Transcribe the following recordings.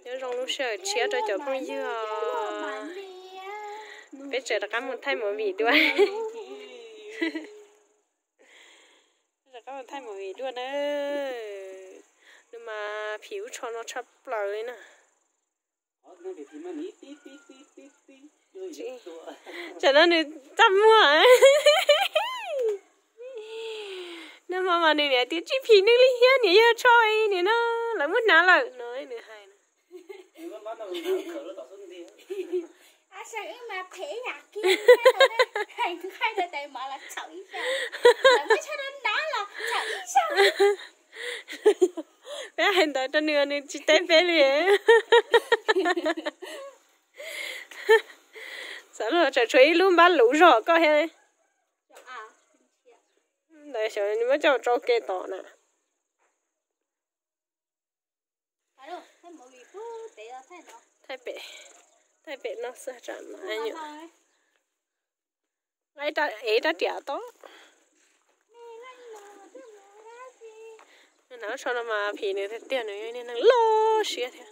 nhớ rong lúc sợ chia cho chỗ không dưa bây giờ là có một thay một vị đua là có một thay một vị đua nữa nhưng mà phiếu cho nó chắp lời nè cho nó được trăm mua nên mà này nè tiết chi phí nước li hiến này giờ chơi này nó lại mất ná lợi nói nữa hay nè à sao mà phê nhạc kia hay là tại mà là sợ ý sao là mới cho nên đó là sợ ý sao bé hiện tại trên nửa này chỉ tay bé liền sao rồi trời chơi luôn bán lũ rồi coi hay đây sợ nhưng mà cho kê tỏ nè thay bể nó sẽ chẳng ai nhỉ ai ta ấy ta trẻ to nó cho nó mà phì nữa thì tiền nữa nên nó lo xía thế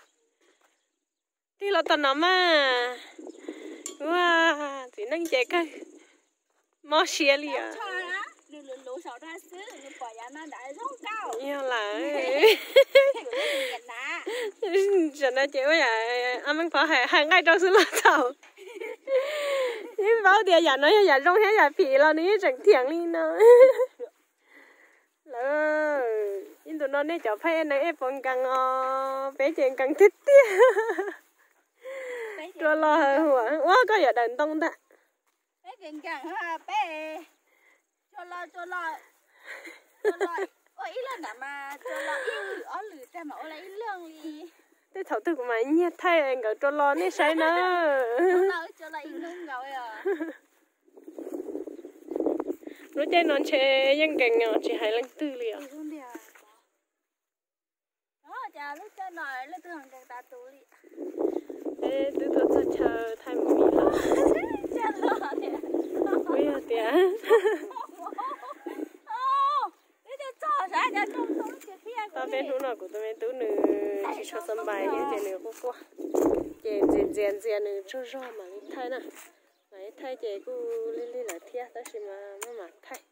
đi lo tao nó mà wow thì năng chạy cái mò xía liền lũ sầu ra xứ lũ bỏ ra nó đã rất cao như là cho nó chịu vậy anh mình phải hàng ngày trong xứ là sầu nhưng bao tiền nhà nó nhà rong hết nhà phì là ní chẳng thiện đi nó là in tụi nó nên cho phải này em còn càng bé chuyện càng thích tiếc cho lo hả quá có giờ đền tông ta bé chuyện càng ha bé cho lo ôi ý là mà cho lo ý ở lử ra mà ở lấy lương đi cái thầu thực mà nhét thay anh gọi cho lo nên sai nữa cho lo ý lương rồi à nó chơi non chơi những cái nhỏ chỉ hay lăng tư liền đó chả lúc chơi nói lúc tôi hàng ta tú li ê tôi chờ thay một vị là chơi lo nè bây giờ tiền tao biết lúc nào của tôi biết tú nữ chỉ cho sân bay cái chuyện này qua chuyện nữa cho mà thay nè này thay chị cô lên là thiệt đó xí mà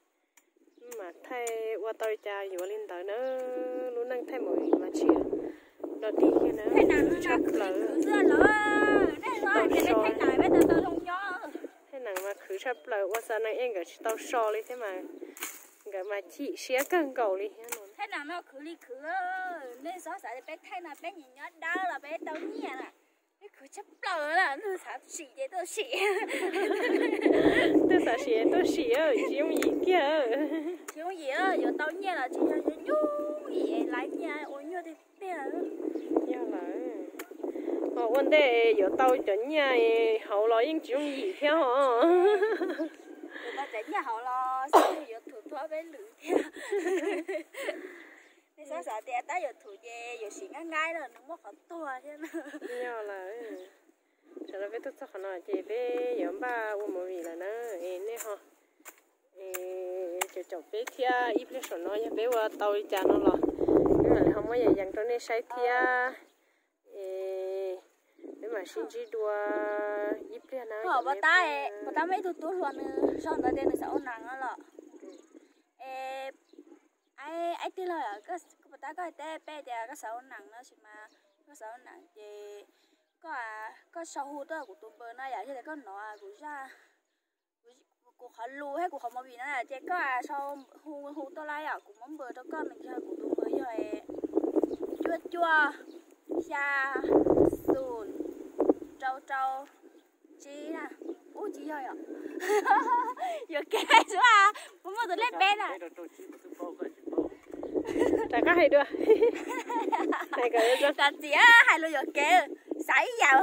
thay qua tôi cha vừa lên tới nữa luôn đang thay mỗi mà chia đó đi cái nữa thay nào nó thay nào mà cứ chấp lời qua sao này em cái tao so lên thế mà cái mà chị xé cân cầu đi thế nào nó khử nên xóa xả bé thay nào bé nhìn nhớ đau là bé tao nhẹ nè bé khử chấp lờ là nó xả xỉ để tôi xỉ tôi xỉ ơi chiếu gì kia chiếu gì á giờ tao nhẹ là chỉ cho nhú gì lại nhà ôi nhú thì bé nhớ lại vấn đề giờ tao chuẩn nhà hậu lo những chiếu gì theo hả ta đến nhà họ lo sao giờ thủ thoa bé lử theo nên sao sợ tiệt ta giờ thủ về giờ xỉ ngay rồi nó mất khoảng tua thế nữa nhớ lại cho nó biết tôi sao nói chị bé giờ ba uống một vị là nó nè ha chồng bé thia ít biết số nói bé qua tàu cha nó lo nhưng mà không có gì dành cho nên sai thia nếu mà xin chỉ đua ít biết nó bà ta mấy tụt luôn xong rồi đây là sao nặng á lọ ai tin lời à cái bà ta có té bé thì cái sao nặng nó chỉ mà cái sao nặng thì có sao hút đó của tụi bên này vậy thì có nó của ra của họ lù hay của họ mà bị nó là chỉ có sao hút to lại à của mắm bơ đó có mình chơi của tụi bên rồi chua xa sùn trâu chi à ô chi rồi à giờ kể số à bố mua tụi lên bên à chả có hay đưa này cái đó chả gì á hay luôn giờ kể sải vào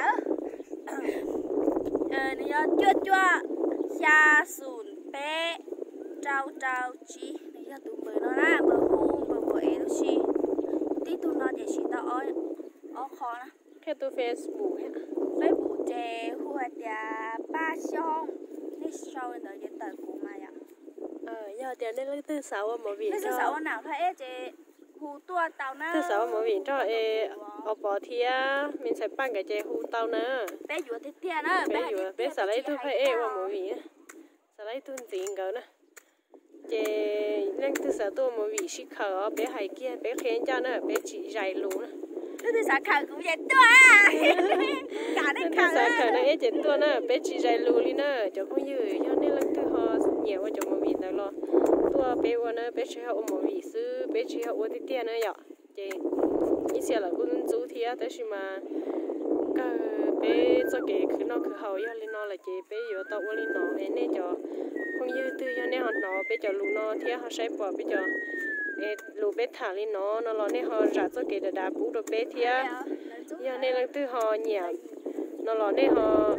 này chua xa sùn bé trâu chi này giờ tụi bữa nó là bữa hung bữa ấy đó chi tí tụi nó để chỉ tao ở khó nè cái tôi Facebook chế hùa tia ba xong nên sau đó giờ tờ của mày ạ giờ tiền nên lấy từ sáu mà vì từ sáu nào thôi chế hù tua tàu nó thứ sáu mà vì cho ở bỏ thia mình sẽ bán cái chè hú tàu nữa bé vừa thì tiền đó bé xả lấy tôi phải mà mà vì xả lấy tôi tiền cỡ nữa chè lên thứ sáu tôi mà vì xí khờ bé hay kia bé khen cho nữa bé chỉ dạy lú nữa thứ sáu khờ cũng vậy tua cả đấy thứ sáu khờ nó chè tua nữa bé chỉ dạy lú đi nữa cho con như cho nên là thứ họ nhiều quá cho mà vì đó lo tua bé qua nữa bé chỉ học mà vì sư bé chỉ học ở tiền nữa vậy chè ý xia là cũng chú thì á tới mà cái bé cho cái cứ nó cứ hậu ya lên nó là chị bé vừa tao qua lên nó nên cho không như từ cho nên họ nó bé cho lú nó thì họ sẽ bỏ bé cho lú bé thả lên nó là nên họ ra cho cái đá bút được bé thì á ya nên là từ họ nhẹ nó là nên họ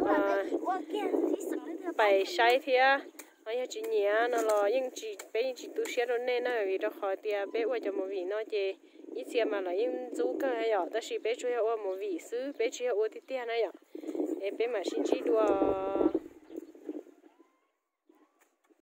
bài sai thì á họ ya chỉ nhẹ nó là nhưng chỉ bé chỉ tu sửa rồi nên nó vì đó khỏi thì bé qua cho một vì nó chị ít xem mà là những chú cơ hay ở đó là bé chơi ở một vị sư bé chơi ở thì tiền này ạ bé mà xin chỉ đùa